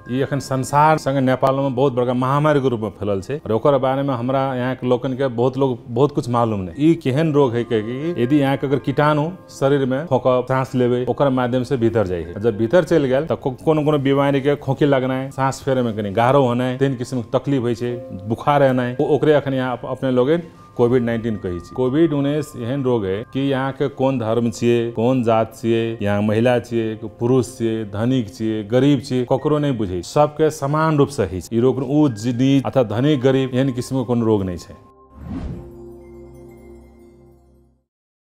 ये अखन संसार संग नेपाल में बहुत बड़का महामारी के रूप में फैलल है और ओकर बारे में हमरा यहाँ के लोगन के बहुत कुछ मालूम नहीं। ये केहन रोग है कि यदि यहाँ के अगर कीटाणु शरीर में खोकब सांस लेवे ओकर माध्यम से भीतर जाए, जब भीतर चल गया तो कोनो बीमारी के खोखी लगना है, सांस फेरे में कहीं गाढ़ो होना है, तीन किस्म के तकलीफ है, बुखार रहना है, ओकरे अखन यहाँ अपने लोग कोविड-19 कही छी। कोविड-19 एहन रोग है कि यहाँ के कौन धर्म छिए, कौन जात छिए, यहाँ महिला छिए, पुरुष छिए, धनिक छिए, गरीब छिए, ककरो नहीं बुझे, सबके समान रूप से ही। ई रोग ऊंच नीच अथवा धनिक गरीब एहन किस्म के कोनो रोग नहीं है।